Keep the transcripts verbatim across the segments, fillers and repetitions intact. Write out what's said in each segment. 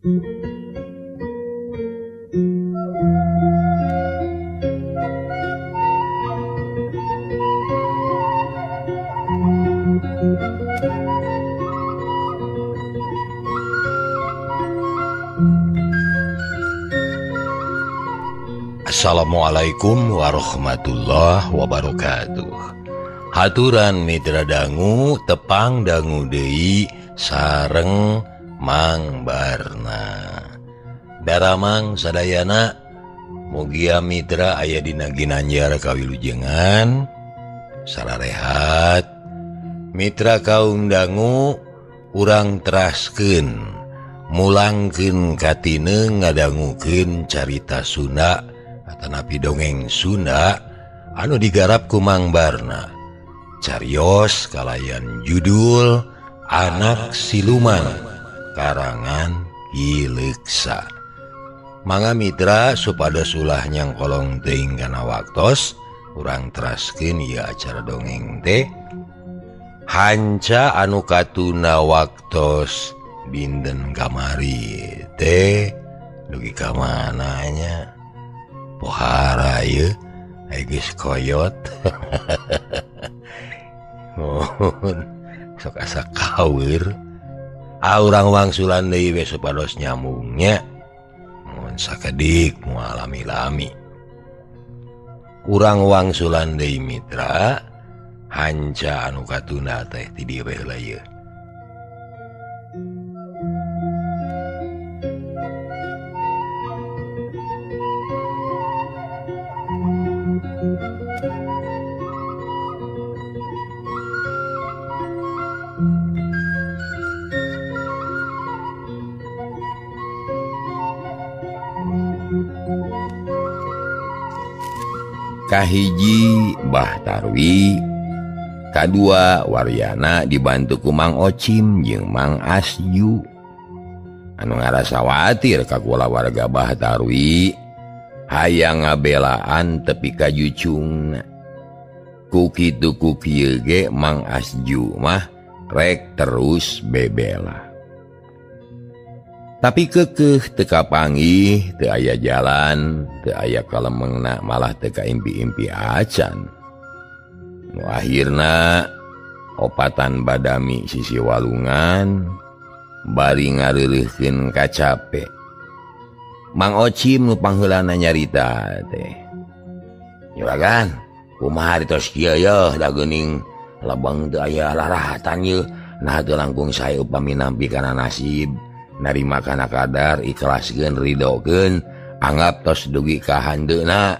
Assalamualaikum warahmatullahi wabarakatuh. Haturan mitra dangu tepang dangu deui sareng Mang Barna. Daramang sadayana mugia mitra aya dina ginanjar kawilujengan sararehat. Mitra kaum dangu urang teraskeun mulangkeun katineu ngadangukeun carita Sunda atanapi dongeng Sunda anu digarap ku Mang Barna. Carios kalayan judul Anak Siluman karangan Ki Leuksa. Mangga mitra supados ulah nyangkolong teuing kana waktos urang teraskeun ieu acara dongeng teh hanca anu katuna waktos dinten kamari teh dugi ka mana nya pohara ieu aya geus koyot. Mohon sok asa kawir aurang wangsulan deui we supados nyambungnya mun sakedik moal lami-lami urang wangsulan deui mitra hanca anu katuna teh ti dieu we heula ieu. Kahiji Mbah Tarwi, kadua Waryana dibantu ku Mang Ocim jeung Mang Asju. Anu ngarasa watir ka kula warga Mbah Tarwi hayang ngabelaan tepi ka jucungna. Ku kitu ku kieu ge Mang Asju mah rek terus bebela. Tapi kekeh teka panggih, teu aya jalan, teu aya kalemengna malah teu impi-impi acan. Nu akhirna opatan badami sisi walungan bari ngareureuhkeun kacape. Mang Ocim nu pangheulana nyarita teh. Juragan, kumaha ditos kieu yeuh da geuning labang teu aya larahatan yeuh. Nah teu langkung sae upami nampi kana nasib. Narima kana kadar ikhlaskeun ridokeun anggap tos dugi ka handeuna.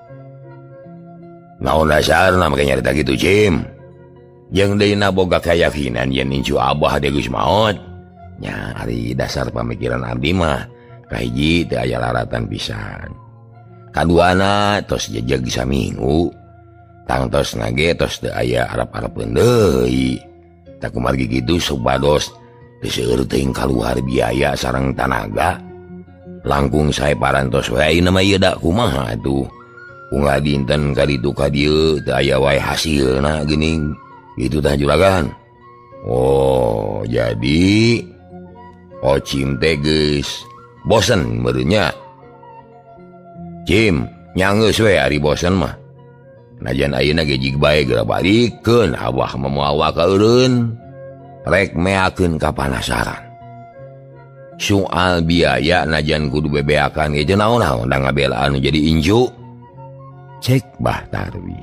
Naon dasarna make nyarita kitu Cim? Jeung deuna boga kayakinan yen incu Abah teh geus maot. Nya ari dasar pamikiran abdi mah kahiji teu aya laratan pisan. Kaduana tos jejeg saminggu. Tangtosna ge tos teu aya harap-harapeun deui. Tak kumargi kitu supados seueur teuing kaluar biaya sareng tanaga. Langkung sae parantos wae ayeuna mah ieu da kumaha atuh. Unggal dinten ka ditu ka dieu teu aya wae hasilna geuning. Kitu tah juragan. Oh, jadi Ocim teh geus bosen meureun nya. Cim, nyangeus we ari bosen mah. Najan ayeuna ge jig bae geura balikeun Abah mah moal ka eureun. Rek meakeun kapanasaran. Soal biaya najan kudu bebeakan ge teu naon-naon da ngabelaan jadi inju. Cek Mbah Tarwi.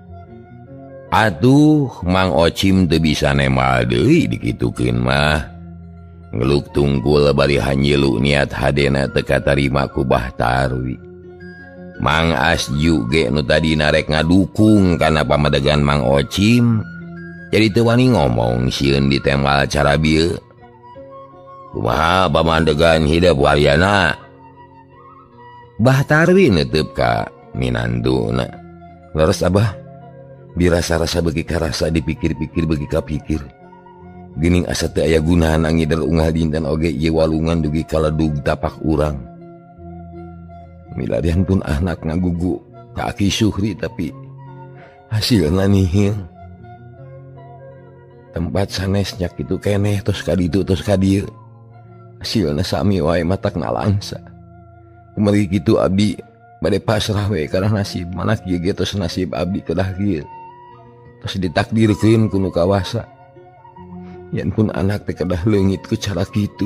Atuh Mang Ocim teu bisa nemal deui dikitukeun mah. Ngeluk tungkul bari hanjelu niat hadena teu katarima ku Mbah Tarwi. Mang Asju ge nu tadina rek ngadukung kana pamadegan Mang Ocim jadi teu wani ngomong sieun ditembal cara bieu. Kumaha pamandegan hidup Waryana? Mbah Tarwi neuteub ka minantuna. Leres Abah, birasa-rasa beuki ka rasa dipikir-pikir beuki ka pikir. Geuning asa teu aya gunana ngidel unggal dinten oge ieu walungan dugi kaledug tapak urang. Milarian pun anak ngagugu ka Aki Suhri tapi hasilna nihil. Tempat sanes nyak itu keneh tos ka ditu tos ka dieu. hasilna sami wae matak nalangsa. Kemari kitu abdi bade pasrah we kana nasib, mana kieu ge tos nasib abdi kedah kieu. Tos ditakdirkeun ku nu kawasa. Yen pun anak teh kedah leungit ku cara kitu.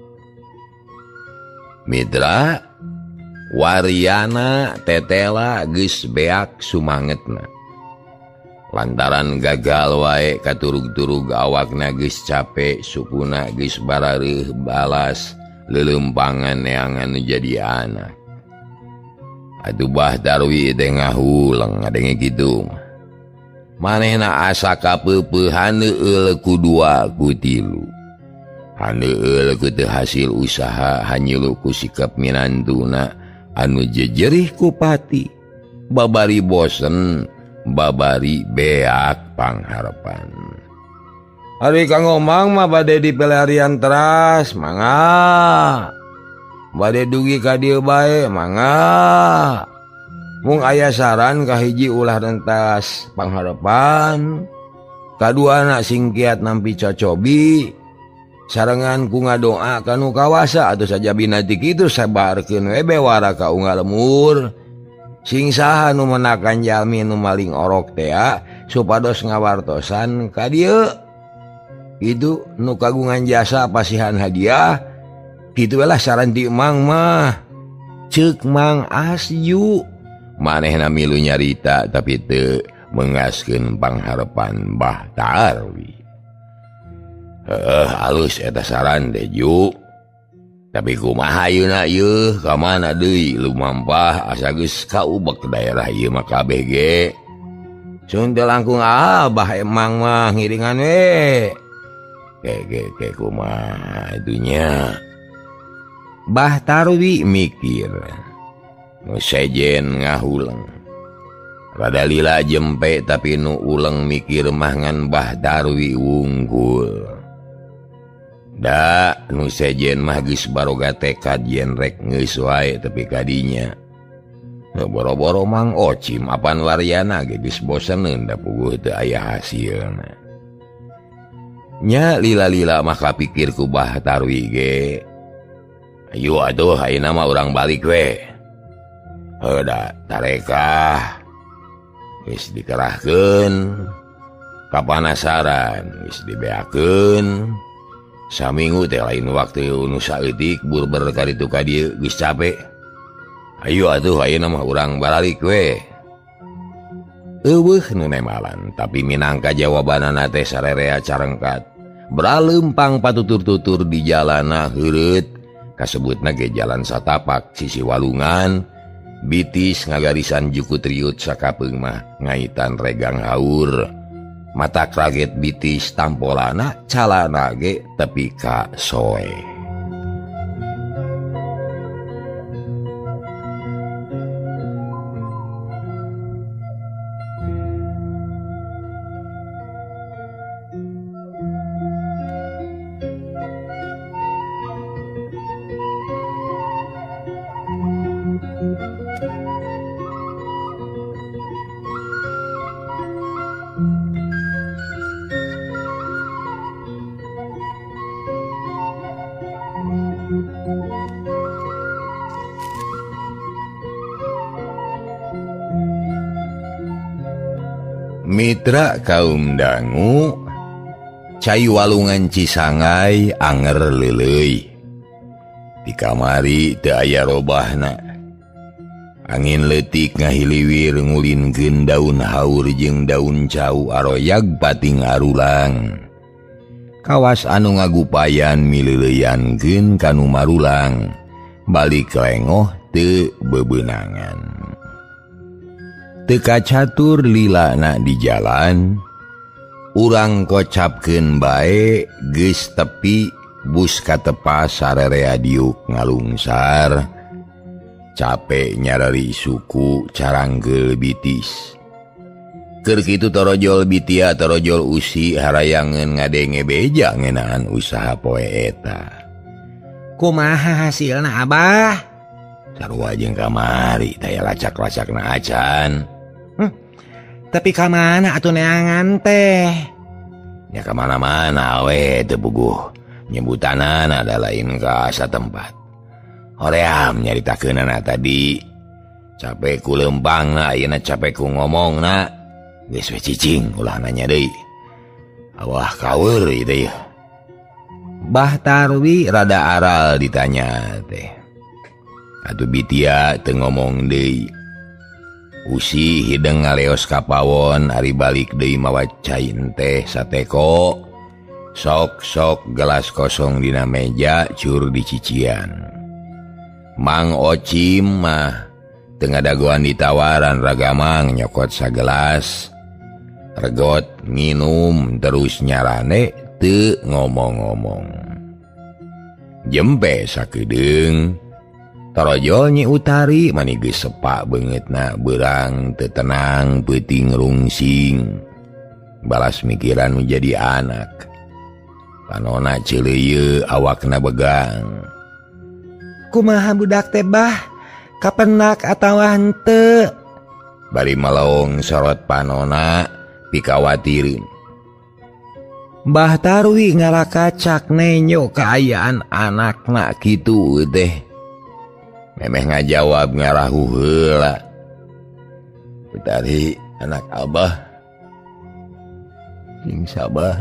Mitra Wariana tetela geus beak sumangetna. Lantaran gagal wae katurug-turug awakna geus capek, sukuna geus barareuh balas lelempangan neangan jadi anak. Atuh Bah Darwi teh ngahuleng ngadenge kitu. Manehna asa kapeupehan heueul ku dua ku tilu. Handeueul ku teu hasil usaha hanyilu ku sikap minantuna anu jejerih ku pati. Babari bosen, babari beak pangharepan. Ari Kang Omang mah bade dipelarian teras, mangga. Bade dugi ka dieu bae, mangga. Mung aya saran ka hiji ulah rentas pangharepan, kadua anak sing kiat nampi cocobi, sarengan ku ngadoa kanu kawasa atuh saja binati kitu sabarkeun we bewara ka unggal lemur. Sing saha nu menakan jalmi nu maling orok teh supados ngawartosan ka dieu. Itu nu kagungan jasa pasihan hadiah. Kitu lah saran ti Mang mah. Ceuk Mang Asyu. Manehna milu nyarita tapi teu mengaskeun pangharepan Bah Darwi. Heuh halus eta saran teh Ju. Tapi kumaha ayeuna ieu ka mana deui lumampah asa geus kaubek daerah ieu mah kabeh ge. Sun teh langkung abah emang mah ngiringan we. Ke ke ke kumaha itunya. Bah Darwi mikir. Nu sejen ngahuleng. Rada lila jempe tapi nu uleng mikir mah ngan Bah Darwi wungkul. Da nu sejen mah geus baroga tekad yen rek geus wae tepi kadinya. Boro-boro Mang Ocim apan Wariana ge geus boseneun da puguh teu aya hasilna. Nya lila-lila mah kapikir ku Bah Darwi ge. Ayo atuh ayeuna mah urang balik we. Heuda tarekah. Geus dikerahkeun. Kapanasaran geus dibeakeun. Saminggu teh lain waktu nu saeutik burber ka ditu ka dieu geus capek. Ayo atuh ayeuna mah urang balik we. Eueuh nu nemalan tapi minangka jawabanana teh sarerea carengkat. Beralempang patutur-tutur di jalana heureut kasebutna ge jalan satapak sisi walungan. Bitis ngagarisan jukut riut sakapeung mah ngaitan regang haur. Mata kraget bitis tampolana calana ge tepi ka soe. Mitra kaum dangu, cai walungan Cisangai anger leuleuy. Di kamari teu aya robahna. Angin leutik ngahiliwir ngulinkeun daun haur jeung daun cau aroyag pating arulang. Kawas anu ngagupayan mileuleyankeun kanu marulang, balik lengoh teu bebeunangan. Teka catur lilana di jalan, urang kocapkeun bae geus tepi bus katepas sarerea diuk ngalungsar. Capek nyarari suku caranggel bitis. Keur kitu torojol bitia torojol usi harayangeun ngadenge beja ngeunaan usaha poe eta. Kumaha hasilna Abah? Sarua jeung kamari taya lacak-lacakna acan. Hmm, tapi kamana atuh neangan teh? Ya kamana-mana we teu puguh. nyebutan ada lain kasa tempat. Hoream nyaritakeun anak tadi. Capek ku lempang na, ayeuna capek ku ngomong na. Geus we cicing ulah nanya deui. Awah kawer ieu ya. Bah Tarwi rada aral ditanya teh. Atuh bitia teu ngomong deui. Usi hideng ngaleos ka pawon ari balik deui mawa cain teh sateko. Sok-sok gelas kosong dina meja cur di cician. Mang Ocim mah teu ngadagoan ditawaran ragamang nyokot sagelas. Regot minum terus nyarane teu ngomong-ngomong. Jempe sakedeung Torojo Nyi Utari mani geus sepak beungeutna beurang teu tenang peuting rungsing. Balas mikiran menjadi anak. Panona ceuleuyeu awakna begang. Kumaha budak teh bah? Kapenak atawa henteu? Bari melong sorot panona pikawatireun. Mbah Tarwi ngalakacak nenyo kaayaan anakna kitu teh. Memeh ngajawab ngarahu heula. Utari anak abah sing sabar,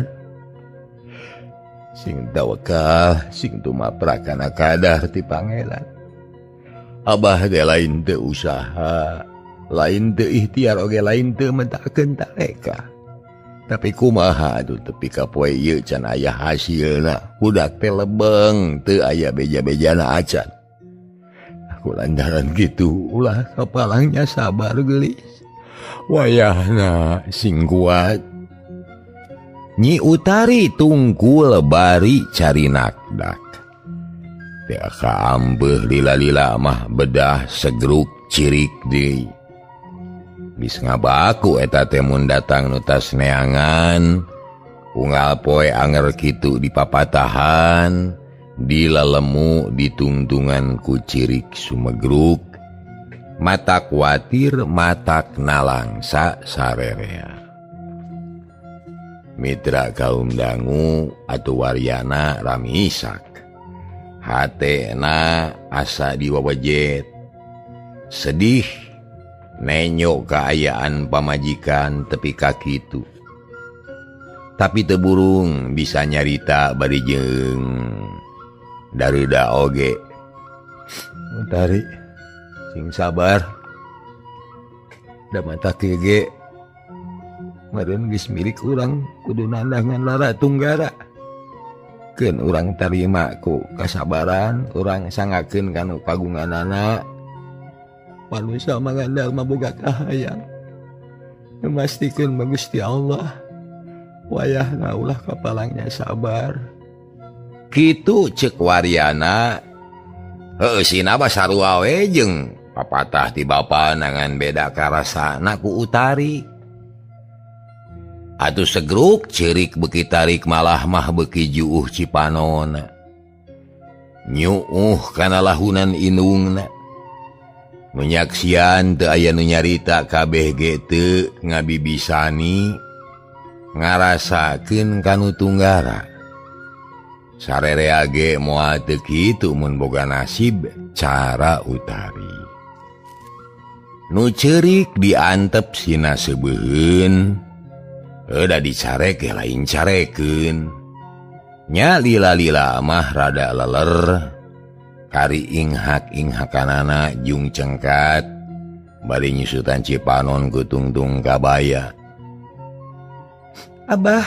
sing tawakal, sing tumaprak kana kadar ti pangeran. Abah teh lain teu usaha, lain teu ikhtiar oge lain teu mentakeun taleka. Tapi kumaha atuh tepi ka poe ieu can aya hasilna. Budak teh lebeng, teu aya beja-bejana acan. Aku lantaran gitu ulah kapalangnya sabar gelis. Wayahna sing kuat. Nyi Utari tungkul bari cari nakdak. Teu kaambeuh lila-lila mah bedah segruk cirik deui. Geus ngabaku eta teh mun datang nu tas neangan. Unggal poe anger kitu di papatahan. Dilalemu ditungtungan ku cirik sumegruk. Matak watir matak nalangsa sarerea. Mitra kaum dangu atuh waryana rami isak. Hatena asa diwawajet. Sedih nenyo kaayaan pamajikan tepi ka kitu. Tapi teu burung bisa nyarita bari jeung daruda oge. Utari sing sabar. Da mata kege meureun geus milik urang kudu nandangan lara tunggara. Keun urang tarima ku kasabaran, urang sangakeun kanu kagunganana. Manusia mangandal maboga kahayang. Memastikeun ba Gusti Allah. Wayahna ulah kapalangnya sabar. Kitu ceuk waryana. Heuh sina ba sarua we jeung papatah ti bapa nangan beda karasana ku Utari. Atuh segruk ceurik beuki tarik malah mah beuki juuh cipanona. Nyuuh kana lahunan indungna. Menyaksian teu aya nu nyarita kabeh ge teu ngabibisani ngarasakeun kanu tunggara. Sarerea ge moal teu kitu mun boga nasib cara Utari. Nu ceurik diantep sina sebeuheun. Euda dicarek ge lain carekeun. Nya lila-lila mah rada leler. Kari inghak-inghakanana jung cengkat. Bari nyusutan cipanon ku tungtung kabaya. Abah,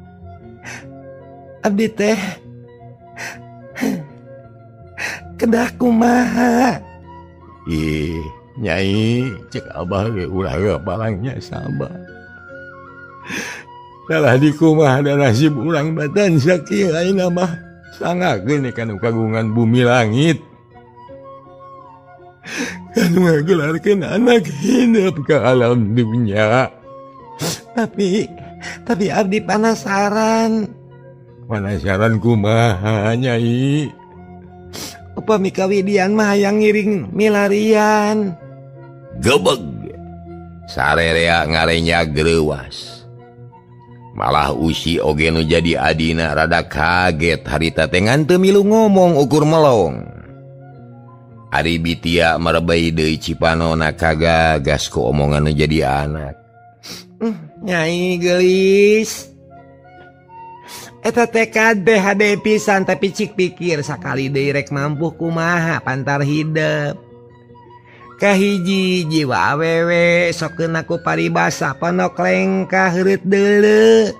abdi teh kedah kumaha? Ih, Nyai, cek abah ge ulah kapalangnya sabar. Salah di kumaha da nasib urang batan sakieu ayeuna mah sangakeun kanu kagungan bumi langit. Kanu ngagelarkeun anak hidup ka alam dunya. Tapi tapi abdi penasaran. Penasaran kumaha Nyai? Upami kawidian mah hayang ngiring milarian. Gebeg. Sarerea ngarenya greuwas. Malah usi oge nu jadi adina rada kaget harita teh ngan teu milu ngomong ukur melong. Ari Bitia merebai deui cipanona kagagas ku omongan nu jadi anak. Nyai gelis. Eta teh kadeh hade pisan tapi cik pikir sakali deui rek mampu kumaha pantar hidup. Kahiji jiwa awewe sokeun aku paribasa ponok lengkah heureut deuleu.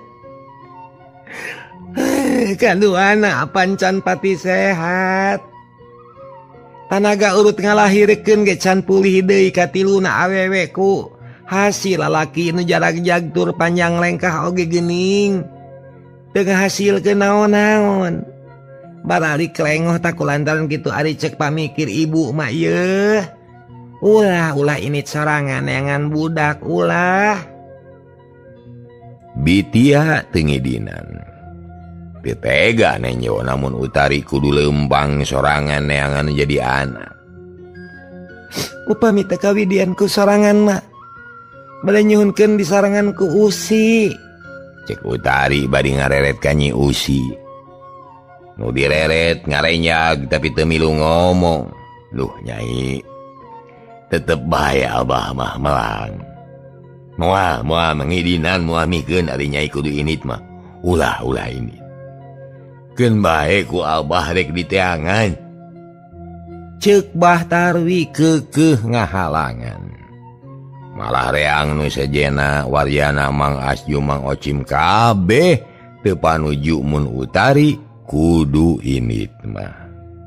Kaduana pancan pati sehat. Tanaga urut ngalahirkeun ge can pulih deui katiluna awewe ku hasil lalaki nu jarag jagtur panjang lengkah oge geuning. Teu ngahasilkeun naon-naon. Barari kelengoh tak kulantaran kitu ari cek pamikir ibu mak yeuh. Ulah, ulah ini sorangan yangan budak, ulah. Bitia tengidinan. Tega nenyo namun utari kudu lembang sorangan yangan jadi anak. Upami teu kawidianku sorangan mah. Bade nyuhunkeun di soranganku usi. Cek utari bari ngareret ka Nyi Usi. Nu direret ngarenyag tapi teu milu ngomong. Duh Nyai. Tetep bahaya abah mah melang. Moal moal mengidinan moal mikeun ari Nyai kudu init mah. Ulah ulah ini. Keun bae ku abah rek diteangan. Ceuk Bah Tarwi keukeuh ngahalangan. Malah reang nu sejena waryana Mang Asju Mang Ocim kabeh teu panuju mun utari kudu init mah.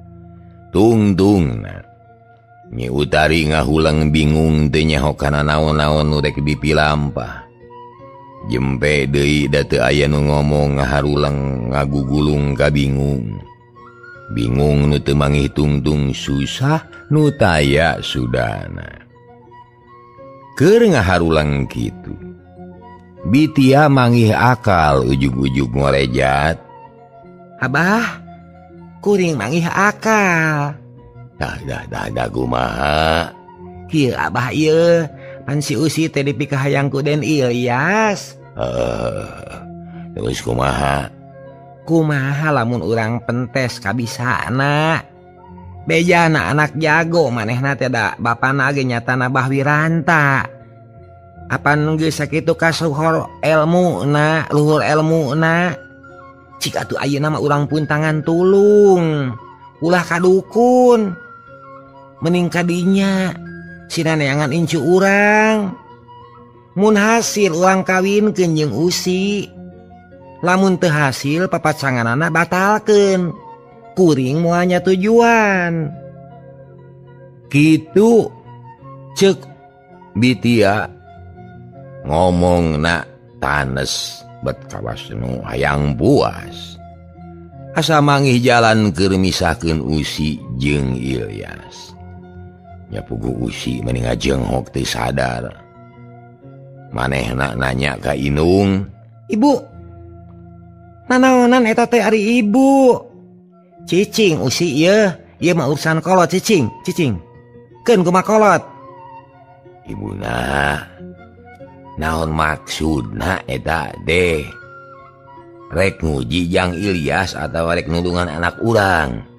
Tungtungna Nyi Utari ngahulang bingung teu nyaho kana naon-naon nu rek dipilampah. Jempe deui da teu aya nu ngomong ngaharulang ngagugulung kabingung. Bingung nu teu mangih tungtung susah nu taya sudana. Keur ngaharulang kitu. Bitia mangih akal ujug-ujug ngorejat. Abah, kuring mangih akal. Dah dah dah dah kumaha. Kieu abah ieu, pan si Usi teh dipikah hayangku Den Ilyas. Heuh. Terus kumaha? Kumaha lamun urang pentes kabisana. Bejana anak jago manehna teh da bapana ge nyatana Bah Wiranta. Apan geus sakitu kasuhur elmuna, luhur elmuna. Cik atuh ayeuna mah urang pun tangan tulung. Ulah kadukun. Mending kadinya sina neangan incu urang. Mun hasil urang kawinkeun jeung Usi. Lamun teu hasil papacanganana batalkeun. Kuring moalnya tujuan. Kitu ceuk Bitia ngomongna tanes bet kawas nu hayang puas. Asa mangih jalan keur misahkeun Usi jeung Ilyas. Nya puguh Usi mending ngajenghok teu sadar. Manehna nanya ka Inung, "Ibu, nanaonan eta teh ari ibu?" "Cicing Usi ieu, ieu mah urusan kolot cicing, cicing. Keun kumaha kolot?" "Ibuna, naon maksudna eta teh? Rek nguji Jang Ilyas atau rek nulungan anak urang?"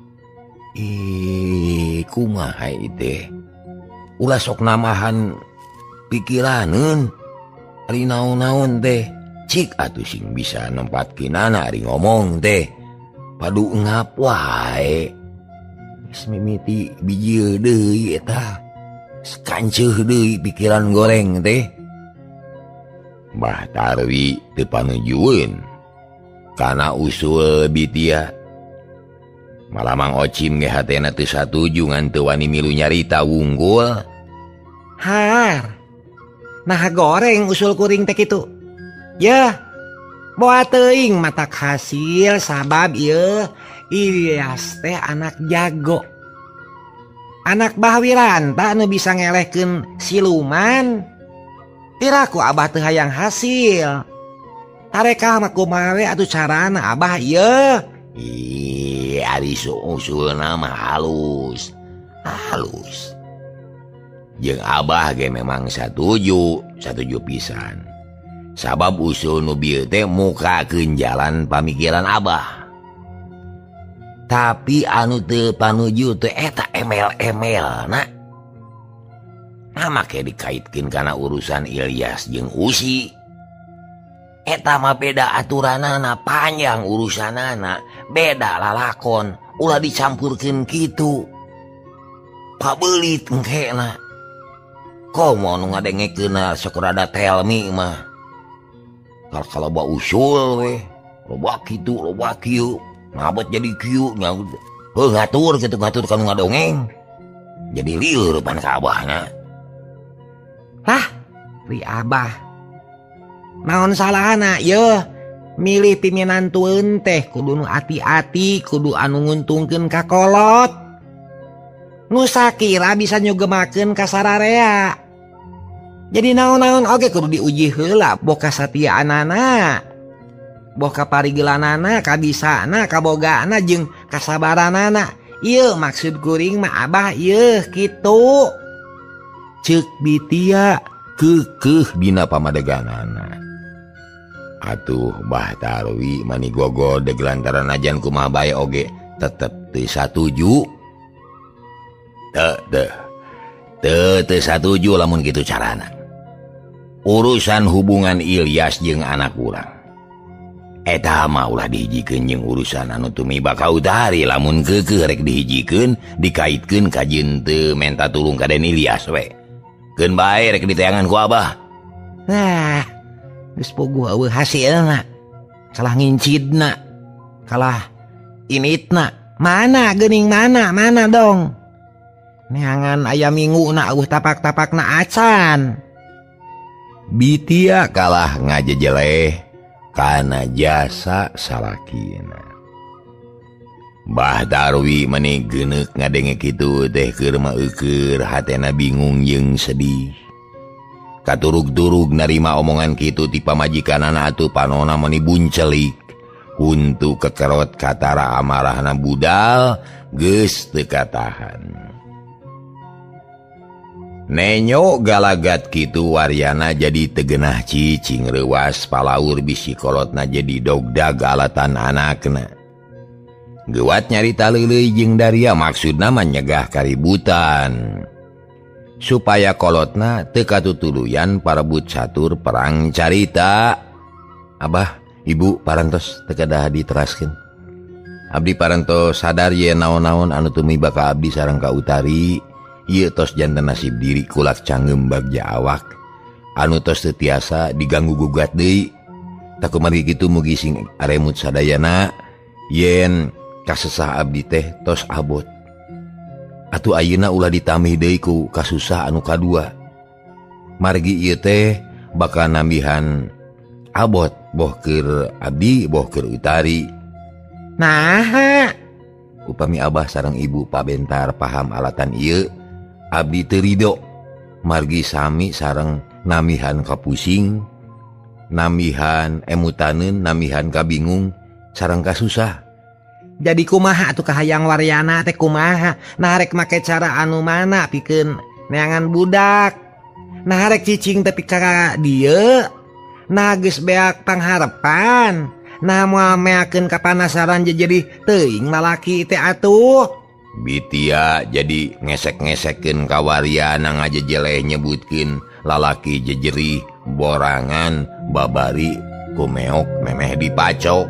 "Ih, kumaha ieu teh? Ulah sok namahan pikiraneun. Ari naon-naon teh, cik atuh sing bisa nempatkeunana ari ngomong teh. Padu ngap wae. Geus mimiti bijil deui eta. Kanceuh deui pikiran goreng teh." Bah Tarwi teu panujueun kana usul Bitia. Malah Mang Ocim ge hatena teu satuju ngan teu wani milu nyarita wunggul. "Har, nah goreng usul kuring teh kitu. Yeuh, boa teuing matak hasil sabab ieu Ilyas teh anak jago. Anak Bah Wiranta nu bisa ngelehkeun siluman. Tiraku abah teu hayang hasil. Tarekah mah kumaha we atuh carana abah ieu?" "Ih, ari usulna mah halus. Halus. Jeung abah ge memang satuju, satuju pisan. sabab usul nu bieu teh mukakeun jalan pamikiran Abah. Tapi anu teu panuju teh eta emel-emelna. Nah make dikaitkeun kana urusan Ilyas jeung Usi. Eta mah beda aturanana, panjang urusanana, beda lalakon, ulah dicampurkeun kitu. Pabeulit engkena. Komo nu ngadengekeunna sok rada telmi mah. Kalau kalau bawa usul weh, loba kitu, loba kieu, ngabot jadi kieu, nyaud. Heuh ngatur kitu ngatur kanu ngadongeng. Jadi lieur pan ka Abahna. Lah, ri Abah. Naon salahna yeuh? Milih piminantueun teh kudu nu ati-ati, kudu anu nguntungkeun ka kolot. Nu sakira bisa nyugemakeun ka sararea. Jadi naon-naon oge kudu diuji heula boh kasatiaanana, boh kaparigelanana, kabisana, kabogana jeung kasabaranana. Ieu maksud kuring mah Abah ieu kitu. Ceuk Bitia keukeuh dina pamadeganana. Atuh Bah Tarwi mani gogodeg lantaran ajan kumaha bae oge tetep teu satuju. Teu teu teu teu satuju lamun kitu carana. Urusan hubungan Ilyas jeung anak urang eta mah ulah dihijikeun jeung urusan anu tumiba ka Utari. Lamun keukeuh rek dihijikeun dikaitkeun ka jeung teu menta tulung ka Den Ilyas we. Keun bae rek diteangan ku Abah. Nah, geus puguh eueuh hasilna. Salah ngincidna, kalah initna. Mana geuning mana, mana dong. Neangan aya minguna eueuh tapak-tapakna acan. Bitia kalah ngajejeleh kana jasa salakina. Bah Tarwi meni geuneuk ngadenge kitu teh keur maeukeur hatena bingung jeung sedih. Katurug-turug narima omongan kitu ti pamajikanana atuh panonna meni buncelik. Huntu kekerot katara amarahna budal geus teu katahan. Nenyo galagat kitu waryana jadi tegenah cicing reuas palaur bisi kolotna jadi dogdag alatan anakna. Geuat nyarita leuleuy jeung Daria maksudna mah nyegah kaributan. Supaya kolotna teu katutuluyan parebut catur perang carita. Abah, Ibu parantos teu kedah diteraskeun. Abdi parantos sadar yen naon-naon anu tumiba ka abdi sareng ka Utari. Ieu tos janten nasib diri kulak cangeum bagja awak anu tos teu tiasa diganggu gugat deui. Tak kumari kitu mugi sing aremut sadayana yen kasesah abdi teh tos abot. Atuh ayeuna ulah ditamih deui ku kasusah anu kadua. Margi ieu teh bakal nambihan abot boh keur abdi boh keur Utari. Nah, upami Abah sareng Ibu pabentar paham alatan ieu, abdi teu ridho. Margi sami sareng namihan kapusing, namihan emutaneun, namihan kabingung, sareng kasusah. Jadi kumaha atuh kahayang waryana teh kumaha? Nah rek make cara anu mana pikeun neangan budak. Nah rek cicing teh ka dieu. Nah geus beak pangharepan. Nah moal meakeun kapanasaran jadi teuing lalaki teh atuh. Bitia jadi ngesek-ngesekeun ka waryana ngajejeleh nyebutkeun lalaki jejeri borangan babari kumeok memeh dipacok.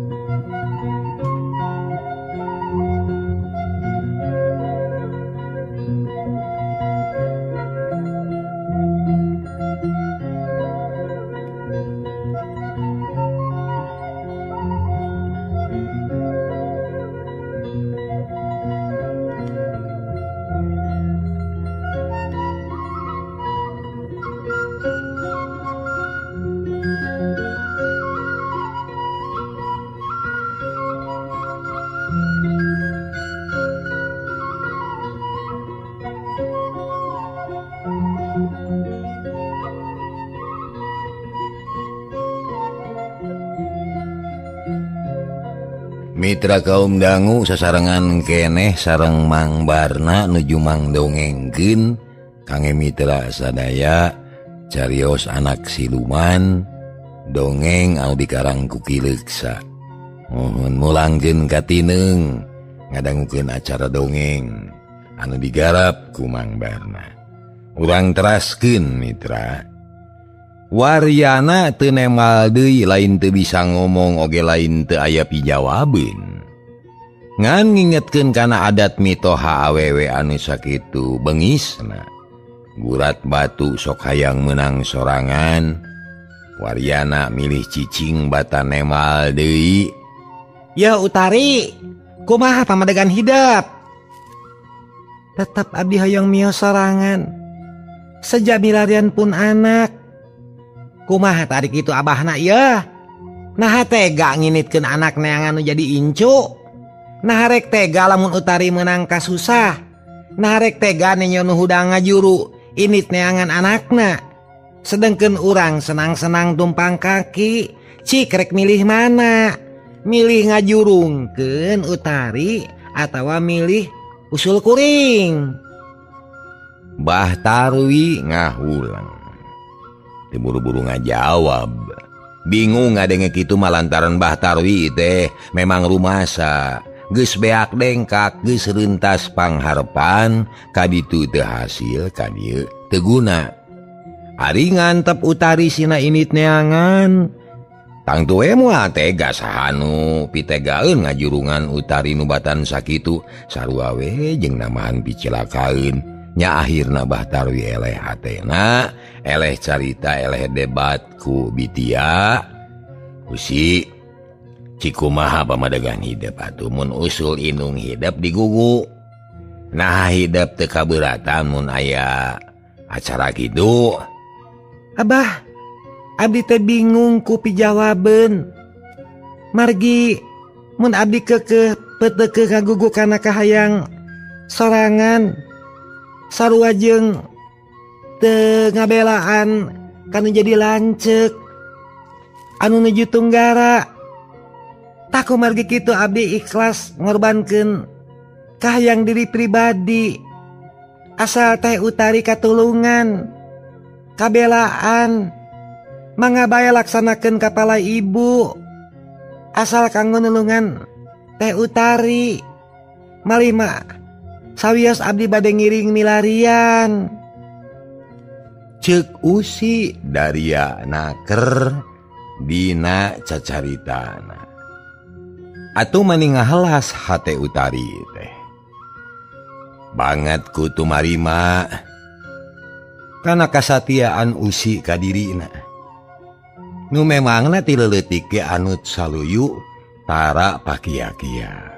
Mitra kaum dangu sasarengan keneh sareng Mang Barna nuju mangdongengkeun kangge mitra sadaya carios anak siluman dongeng anu dikarang ku Ki Leksa. Mohon mulangkeun katineng ngadangukeun acara dongeng anu digarap ku Mang Barna. Urang teraskeun mitra. Waryana teu nemal deui lain teu bisa ngomong oge lain teu aya pijawabeun. Ngan ngingetkeun kana adat mitoha awewe anu sakitu beungisna. Gurat batu sok hayang menang sorangan. Waryana milih cicing bata nemal deui. Ya Utari, kumaha pamadegan hidup? Tetap abdi hoyong mio sorangan. Sejak milarian pun anak. Kumaha tarik itu abahna ya? Nah tega nginitkeun anak neangan jadi incu. Nah rek tega lamun Utari menang kasusah. Nah rek tega nenyo nu hudang ngajuru init neangan anakna. Sedengkeun urang senang-senang tumpang kaki. Cik rek milih mana? Milih ngajurungkeun Utari atawa milih usul kuring? Bah Tarwi ngahulang. Buru-buru ngajawab. Bingung ngadenge kitu mah lantaran Bah Tarwi teh memang rumasa. Geus beak dengkak, geus reuntas pangharpan, kaditu teu hasil, kadieu teu guna. Ari ngantep Utari sina init neangan. Tang tue moal tega sahanu pitegaeun ngajurungan Utari nubatan sakitu sarua we jeung namahan picilakaeun. Nya akhirna Bah Tarwi eleh hatena, eleh carita, eleh debat ku Bitia. Usi cikumaha pamadegan hidup atuh mun usul indung hidup digugu. Nah hidup teu kabeuratan mun aya acara kitu. Abah, abdi teh bingung ku pijawabeun. Margi mun abdi keukeuh peuteukeun kagugu kana kahayang sorangan. Sarua jeung teu ngabelaan kanu jadi lanceuk anu nuju tunggara. Taku margi kitu abdi ikhlas ngorbankeun kahayang diri pribadi. Asal teh Utari katulungan, kabelaan, mangga bae laksanakeun kapala ibu. Asal kanggo nulungan teh Utari. Malima sawios abdi bade ngiring milarian. Ceuk Usi Daria naker dina cacaritana. Atuh mani ngahelas hate Utari teh. Banget ku tumarima kana kasatiaan Usi ka dirina. Nu memangna ti leuletik ge anut saluyu tara pakia-kia.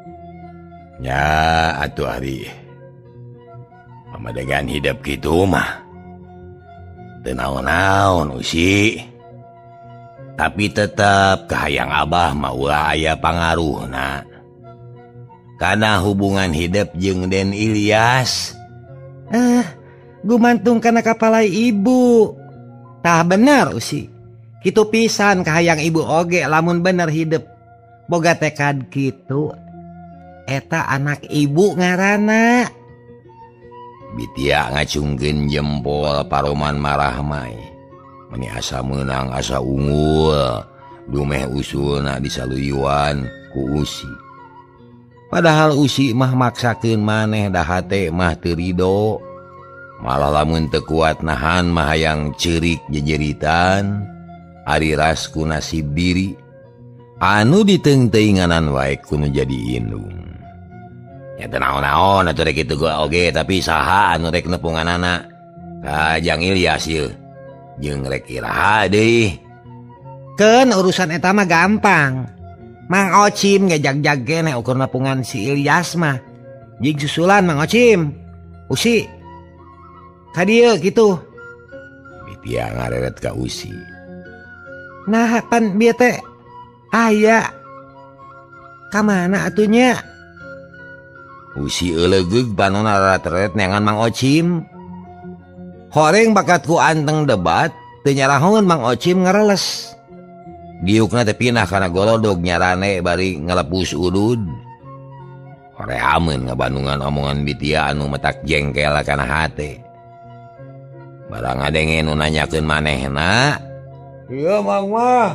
Ya atuh ari pamadegan hidup kitu mah teu naon-naon Usi. Tapi tetep kahayang Abah mah ulah aya pangaruhna kana hubungan hidup jeung Den Ilyas. Eh, gumantung kana kapalai ibu. Tah bener Usi. Kitu pisan kahayang ibu oge lamun bener hidup boga tekad kitu. Eta anak ibu ngaranna. Bitia ngacungkeun jempol paroman marah mai. Mani asa meunang asa unggul. Dumeh usulna disaluyuan ku Usi. Padahal Usi mah maksakeun maneh da hate mah teu ridho. Malah lamun teu kuat nahan mah hayang ceurik jejeritan. Ari ras ku nasib diri. Anu diteung-teunganan wae kudu jadi indung. Ya teu naon-naon atuh rek kitu gua oge, tapi saha anu rek nepunganana ka Jang Ilyas ieu jeung rek iraha deui. Keun urusan eta mah gampang. Mang Ocim ngejag-jag keneh ukur nepungan si Ilyas mah. Jig susulan Mang Ocim. Usi ka dieu kitu. Bitia ngareret ka Usi. Nah pan bieu teh aya ka mana atuh nya? Usi euleugeg panonna rateret neangan Mang Ocim. Horeng bakat ku anteng debat teu nyarahon Mang Ocim ngareles. Giukna teh pindah kana golodog nyarane bari ngalepus udud. Hore ameun ngabandungan omongan Bitia anu metak jengkel kana hate. Barang ngadenge nu nanyakeun manehna Iya mang mah.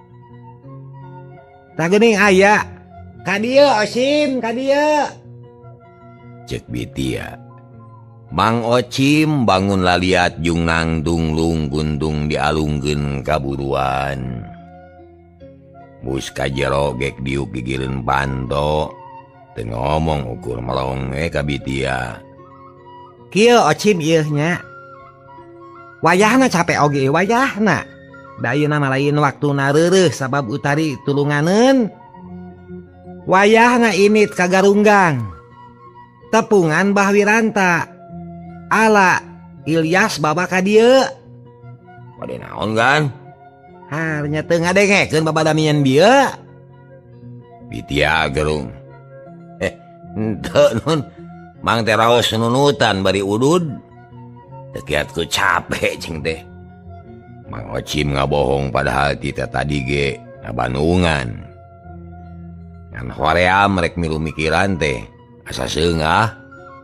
Tak geuning aya. Ka dieu Ocim, ka dieu. Cek Bitia. Mang Ocim bangun laliat jung nangdung lung guntung dialungkeun kaburuan. Bus ka jero gek diuk gigireun banto. Teu ngomong ukur melong eh ka Bitia. Kieu Ocim ieu nya. Wayahna capek oge wayahna. Da ayeuna mah lain waktuna reureuh sabab utari tulunganeun. Wayahna init ka Garunggang. Tepungan Bah Wiranta. Ala Ilyas baba ka dieu. Bade naon kan? Harnya teu ngadengekeun babadamian bieu. Bitia gerung. Eh, henteu nun. Mang teh raos nunutan bari udud. Teu kiatku capek cing teh. Mang Ocim ngabohong padahal tita tadi ge ngabandungan. Ngan hoream rek milu mikiran teh. Asa seungah.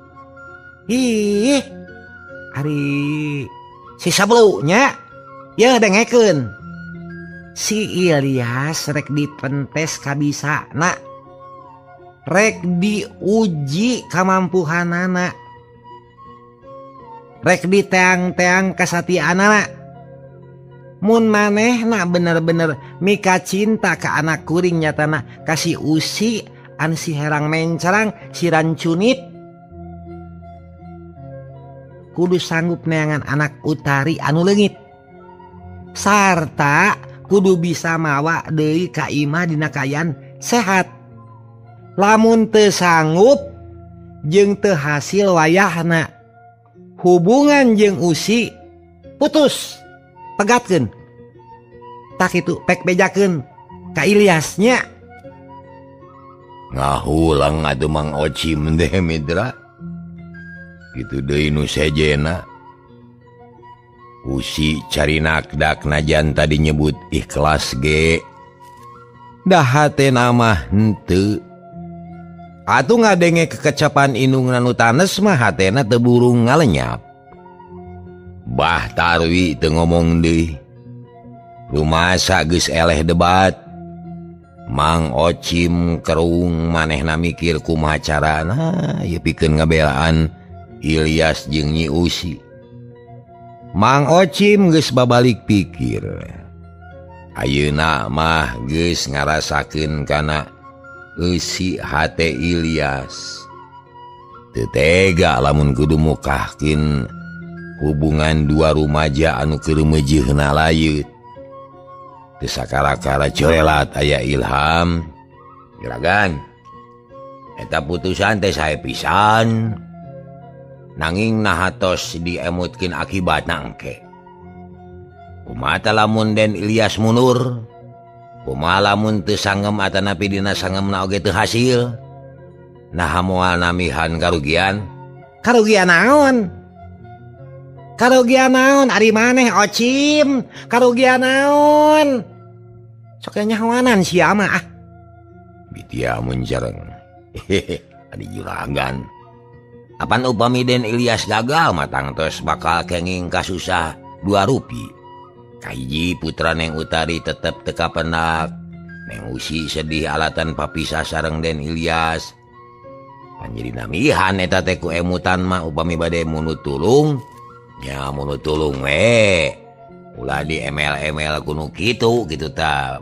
Ih, ari si sablunya, ya dengekeun. Si Ilyas rek dipentes kabisana, rek diuji kamampuhanana, rek diteang-teang kasatianana. Mun manehna bener-bener mika cinta ka anak kuring nyatana kasih usi an si herang mencerang si rancunit. Kudu sanggup neangan anak utari anu leungit. Sarta kudu bisa mawa deui ka imah dina kayan sehat. Lamun teu sanggup jeung teu hasil wayahna, hubungan jeung usi putus, pegatkeun. Tak itu pek bejakeun ka Ilyasnya. Ngahulang atuh Mang Ocim teh Mitra. Gitu deui nu sejena. Usi cari nakdak najan tadi nyebut ikhlas ge. Dah hatena mah henteu. Atuh ngadenge kekecapan indung nu tanes mah hatena teu burung ngalenyap. Bah Tarwi teu ngomong deui. Rumasa geus eleh debat. Mang Ocim kerung manehna mikir kumaha carana ye pikeun ngabelaan Ilyas jeung Nyi Usi. Mang Ocim geus babalik pikir. Ayeuna mah geus ngarasakeun kana eusi hate Ilyas. Teu tega lamun kudu mukahkeun hubungan dua rumaja anu keur meujeuhna layeut. Teu sakara-kara corelat aya ilham. Juragan, eta putusan teh sae pisan. Nanging nahatos diemutkeun akibatna engke. Kumaha lamun Den Ilyas mundur? Kumaha lamun teu sanggem atanapi dina sanggemna oge teu hasil? Naha moal namihan karugian? Karugian naon? Karugian naon ari maneh Ocim? Karugian naon? Sok nyahoanan sia mah ah. Bitia muncereng. Hehehe, adi juragan. Apan upami Den Ilyas gagal matang tos bakal kenging kasusah dua rupi. Kahiji putra Neng Utari tetep teu kapendak. Neng Usi sedih alatan papisah sareng Den Ilyas. Panjadi namihan eta teh ku emutan mah upami bade munut tulung. Ya munut tulung we. Ulah di M L-M L kuno kitu gitu ta.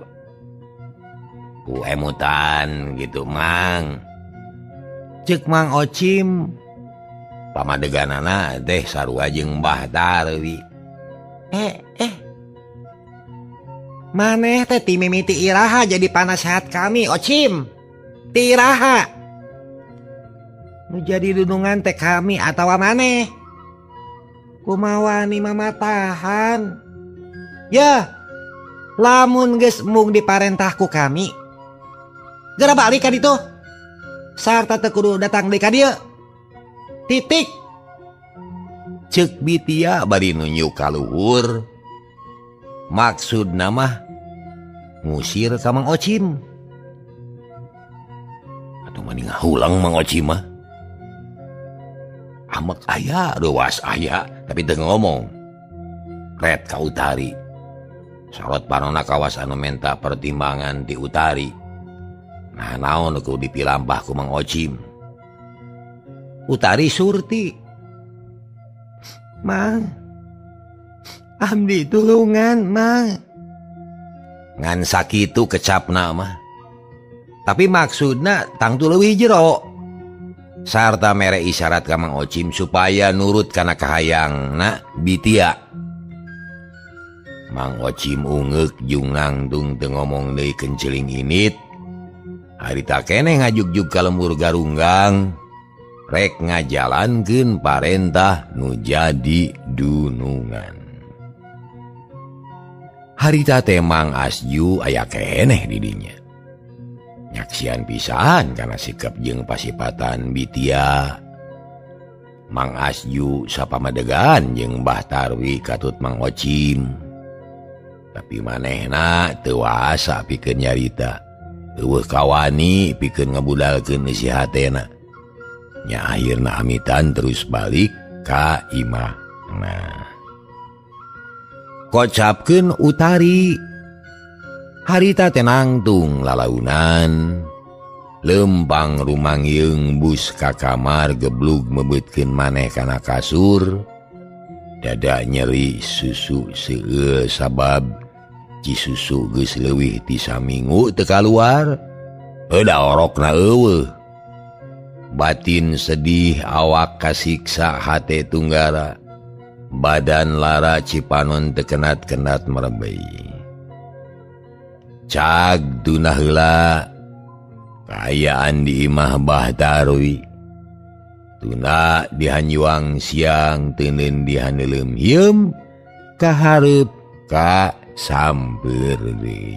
Ku emutan gitu Mang. Cek Mang Ocim. Pamadeganana teh sarua jeung Mbah Tarwi. Eh, eh. Maneh teh ti mimiti iraha jadi panasehat kami, Ocim. Ti iraha. Nu jadi dunungan teh kami atawa maneh. Kumaha wani mamatahan. Ya, lamun geus mung diparentah ku kami. Gara balik ka ditu. Sarta teu kudu datang deui ka dieu. Titik. Cek Bitia bari nunjuk ka luhur. Maksudna mah ngusir ka Mang Ocim. Atuh mani ngahulang Mang Ocim mah. Amek aya, ruas aya, tapi teu ngomong. Red ka Utari. Sorot panona kawas anu menta pertimbangan ti Utari. Nah naon ku dipilampah ku Mang Ocim. Utari surti. Mang, abdi tulungan, Mang. Ngan sakitu kecapna mah. Tapi maksudna tangtu leuwih jero. Sarta mere isyarat ka Mang Ocim supaya nurut kana kahayangna Bitia. Mang Ocim ungeuk jeung nangtung teu ngomong deui kenceling init. Harita keneh ngajugjug ka lembur Garunggang. Rek ngajalankeun parentah nu jadi dunungan. Harita teh Mang Asju aya keneh di dinya. Nyaksian pisan kana sikap jeung pasipatan Bitia. Mang Asju sapamadegan jeung Mbah Tarwi katut Mang Ocim. Tapi manehna teu wasa pikeun nyarita. Eueuh kawani pikeun ngabudalkeun isi hatena. Nya akhirna amitan terus balik ka imah. Nah, kocapkeun Utari. Harita teh nangtung lalaunan. Lempang rumangyeung bus ka kamar geblug mebeutkeun maneh kana kasur. Dada nyeri susu seueur sabab cisusu geus leuwih ti saminggu teu kaluar. Euda orokna eueuh. Batin sedih awak kasiksa hate tunggara. Badan lara cipanon teu kenat-kenat merebei. Cag tunah heula kaayaan di imah Mbah Tarwi. Tuna dihanjuang siang teuneun dihaneuleum hieum kahareup ka sampeur deui.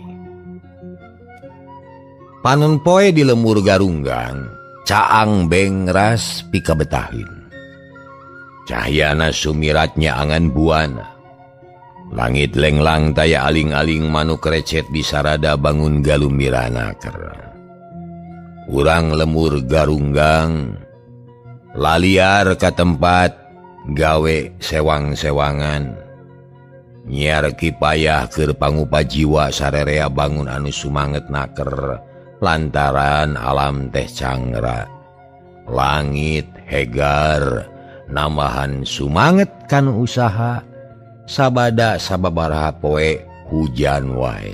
Panon poe di lembur Garunggang, caang bengras pikabetaheun. Cahyana sumiratnya angan buana. Langit lenglang taya aling-aling manuk recet di sarada bangun galumbiranaker. Urang lembur Garunggang laliar ka tempat gawe sewang-sewangan. Nyiar kipayah keur pangupa jiwa sarerea bangun anu sumanget naker lantaran alam teh cangra. Langit hegar nambahan sumanget kan usaha. Sabada sababaraha poe hujan wae.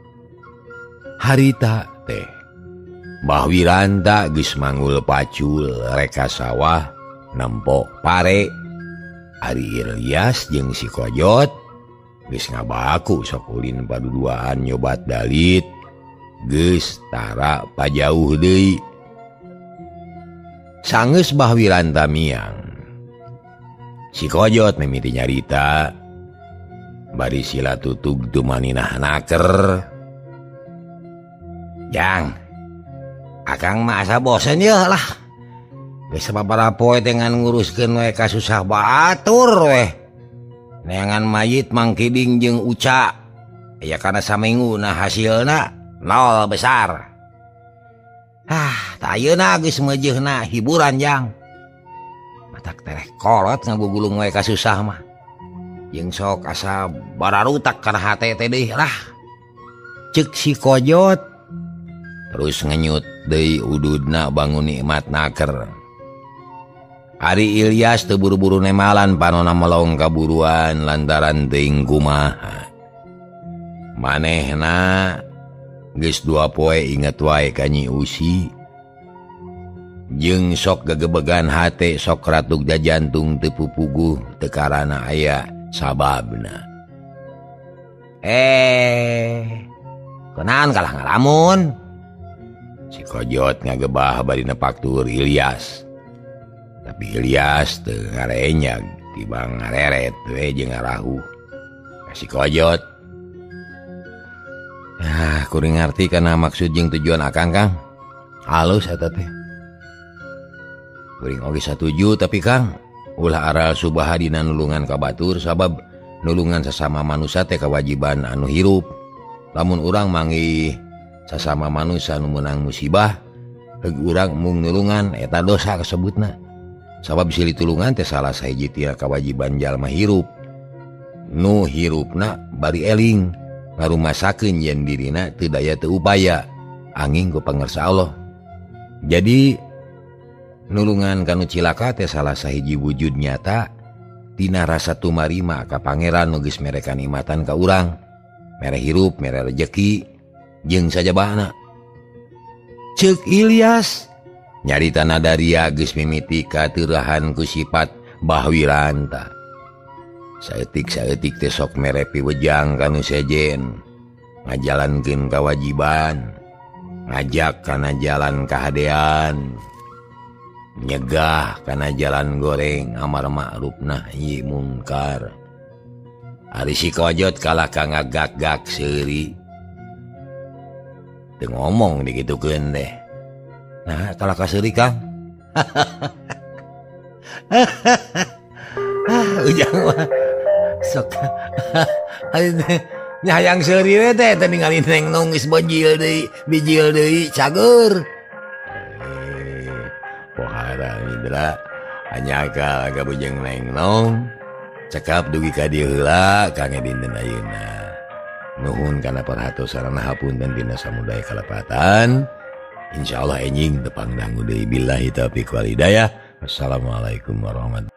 Harita teh Mbah Wiranta geus manggul pacul reka sawah nempo pare. Ari Ilyas jeung si Kojot geus ngabaku sok ulin paduduaan nyobat dalit. Geus tara pajauh deui. Sangeus Mbah Wiranta miang, si Kojot mimiti nyarita. Bari sila tutug tumaninah naker. Jang, akang mah asa bosen yeuh lah. Geus sababaraha poe teh ngan nguruskeun we kasusah batur weh. Neangan mayit Mang Kiding jeung Uca. Ya kana samingguna hasilna nol besar. Ah, ta ayeuna geus meujeuhna hiburan Jang. Matak tereh kolot ngagugulung we kasusah mah. Jeung sok asa bararutak kana hate teh deui lah. Ceuk si Kojot. Terus ngenyut deui ududna bangun nikmat naker. Ari Ilyas teu buru-buru nemalan panonna melong kaburuan lantaran teuing kumaha. Manehna geus dua poe inget wae ka Nyi Usi. Jeung sok gegebegan hate sok ratug jajantung teu pupuguh teu karana aya sababna. Eh, kenaon kalah ngalamun? Si Kojot ngagebah bari nepaktur Ilyas. Tapi Ilyas teu ngarenyag tibang ngareret we jeung ngarahu. Si Kojot, ah, kuring ngarti kana maksud jeung tujuan akang Kang. Halus eta teh. Kuring oge satuju tapi Kang, ulah aral subaha dina nulungan ka batur sabab nulungan sesama manusia teh kewajiban anu hirup. Lamun urang manggih sesama manusia anu meunang musibah, heug urang mung nulungan eta dosa kasebutna. Sabab silih tulungan teh salah sahiji tina kewajiban jalma hirup. nu hirupna bari eling ngarumasakeun yen dirina teu daya teu upaya angin ku pangersa Allah. Jadi nulungan kanu cilaka teh salah sahiji wujud nyata tina rasa tumarima ka pangeran nu geus mere kanikmatan ka urang, mere hirup, mere rejeki jeung sajabahna. Ceuk Ilyas nyarita Nadaria geus mimiti kateurahan ku sifat bahwiranta. Saeutik-saeutik teh sok mere piwejang kanu sejen, ngajalankeun kawajiban, ngajak kana jalan kahadean, nyegah kana jalan goreng amar ma'ruf nahi munkar. Ari si kojot kalah ka ngagak-gak seuri. Teu ngomong dikitukeun deh. Nah, kalah ka seuri Kang. Ujang mah sok nyayang seuri we teh teh ningali Neng Nong geus bojil deui, bijil deui cager. Pohara Midra hanya ka kabujeng Neng Nong cekap dugi ka dieu heula kangge dinten ayeuna. Nuhun kana parhatosan hapunten dina samudaya kalepatan. Insyaallah enjing tepang dangu deui billahi taufiq wal hidayah. Assalamualaikum warahmatullahi wabarakatuh.